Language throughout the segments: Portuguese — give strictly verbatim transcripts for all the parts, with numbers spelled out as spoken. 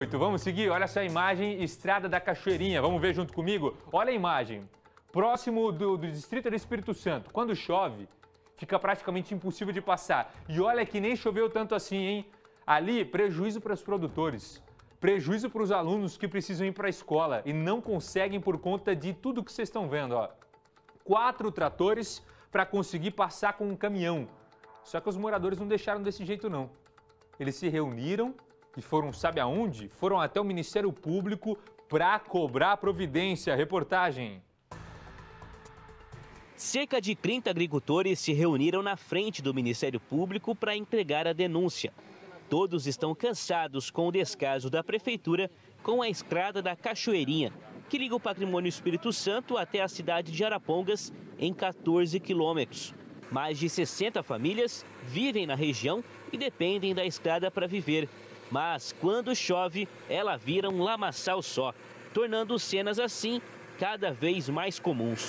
Vamos seguir, olha essa imagem, Estrada da Cachoeirinha, vamos ver junto comigo? Olha a imagem, próximo do, do distrito do Espírito Santo, quando chove, fica praticamente impossível de passar. E olha que nem choveu tanto assim, hein? Ali, prejuízo para os produtores, prejuízo para os alunos que precisam ir para a escola e não conseguem por conta de tudo que vocês estão vendo, ó. Quatro tratores para conseguir passar com um caminhão. Só que os moradores não deixaram desse jeito não. Eles se reuniram e foram, sabe aonde? Foram até o Ministério Público para cobrar providência. Reportagem. Cerca de trinta agricultores se reuniram na frente do Ministério Público para entregar a denúncia. Todos estão cansados com o descaso da Prefeitura com a Estrada da Cachoeirinha, que liga o Patrimônio Espírito Santo até a cidade de Arapongas, em quatorze quilômetros. Mais de sessenta famílias vivem na região e dependem da estrada para viver. Mas, quando chove, ela vira um lamaçal só, tornando cenas assim cada vez mais comuns.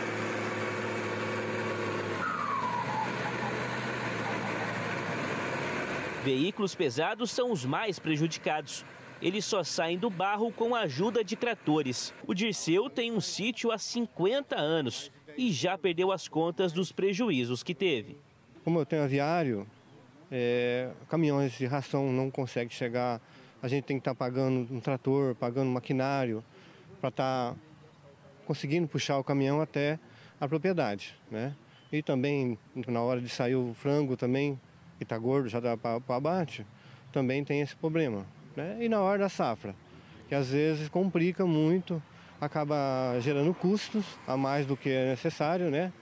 Veículos pesados são os mais prejudicados. Eles só saem do barro com a ajuda de tratores. O Dirceu tem um sítio há cinquenta anos e já perdeu as contas dos prejuízos que teve. Como eu tenho aviário, é, caminhões de ração não conseguem chegar, a gente tem que estar pagando um trator, pagando maquinário para estar conseguindo puxar o caminhão até a propriedade, né? E também, na hora de sair o frango também, que está gordo, já dá para o abate, também tem esse problema, né? E na hora da safra, que às vezes complica muito, acaba gerando custos a mais do que é necessário, né?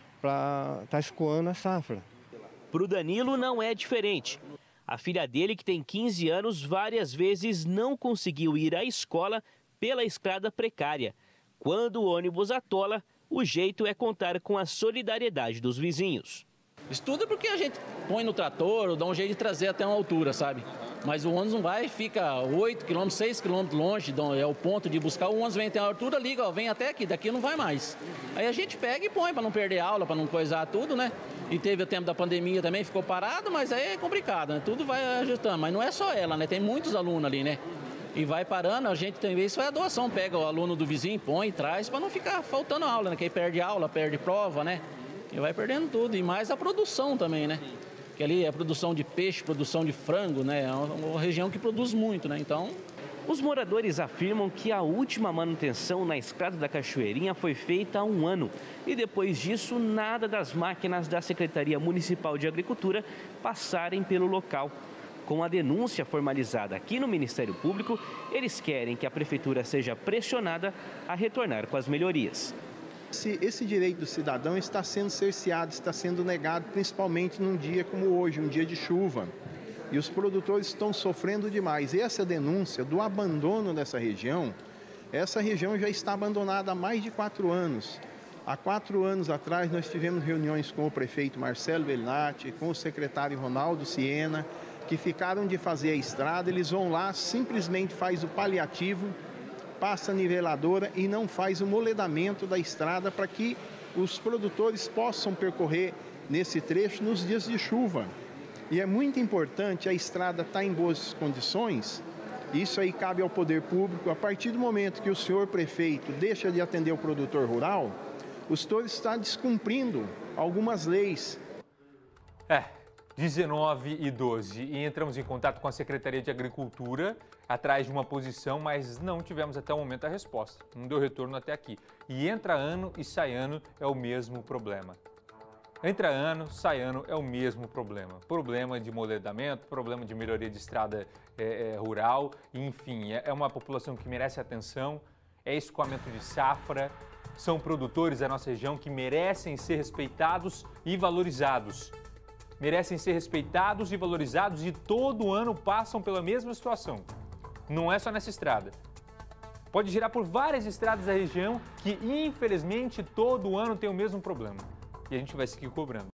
Para estar escoando a safra. Para o Danilo não é diferente. A filha dele, que tem quinze anos, várias vezes não conseguiu ir à escola pela estrada precária. Quando o ônibus atola, o jeito é contar com a solidariedade dos vizinhos. Isso tudo é porque a gente põe no trator ou dá um jeito de trazer até uma altura, sabe? Mas o ônibus não vai, fica oito quilômetros, seis quilômetros longe, é o ponto de buscar. O ônibus vem até a altura, liga, ó, vem até aqui, daqui não vai mais. Aí a gente pega e põe para não perder aula, para não coisar tudo, né? E teve o tempo da pandemia também, ficou parado, mas aí é complicado, né? Tudo vai ajustando, mas não é só ela, né? Tem muitos alunos ali, né? E vai parando, a gente tem vezes, isso é a doação, pega o aluno do vizinho, põe e traz, para não ficar faltando aula, né? Que aí perde aula, perde prova, né? E vai perdendo tudo, e mais a produção também, né? Que ali é a produção de peixe, produção de frango, né? É uma região que produz muito, né? Então... Os moradores afirmam que a última manutenção na Estrada da Cachoeirinha foi feita há um ano. E depois disso, nada das máquinas da Secretaria Municipal de Agricultura passarem pelo local. Com a denúncia formalizada aqui no Ministério Público, eles querem que a Prefeitura seja pressionada a retornar com as melhorias. Esse, esse direito do cidadão está sendo cerceado, está sendo negado, principalmente num dia como hoje, um dia de chuva. E os produtores estão sofrendo demais. E essa denúncia do abandono dessa região, essa região já está abandonada há mais de quatro anos. Há quatro anos atrás nós tivemos reuniões com o prefeito Marcelo Bellinati, com o secretário Ronaldo Siena, que ficaram de fazer a estrada, eles vão lá, simplesmente faz o paliativo, passa a niveladora e não faz o moledamento da estrada para que os produtores possam percorrer nesse trecho nos dias de chuva. E é muito importante a estrada estar em boas condições, isso aí cabe ao poder público. A partir do momento que o senhor prefeito deixa de atender o produtor rural, o senhor está descumprindo algumas leis. É, dezenove e doze, e entramos em contato com a Secretaria de Agricultura atrás de uma posição, mas não tivemos até o momento a resposta, não deu retorno até aqui. E entra ano e sai ano é o mesmo problema. Entra ano, sai ano, é o mesmo problema. Problema de moledamento, problema de melhoria de estrada é, é, rural, enfim, é, é uma população que merece atenção, é escoamento de safra, são produtores da nossa região que merecem ser respeitados e valorizados. Merecem ser respeitados e valorizados e todo ano passam pela mesma situação. Não é só nessa estrada. Pode girar por várias estradas da região que, infelizmente, todo ano tem o mesmo problema. E a gente vai seguir cobrando.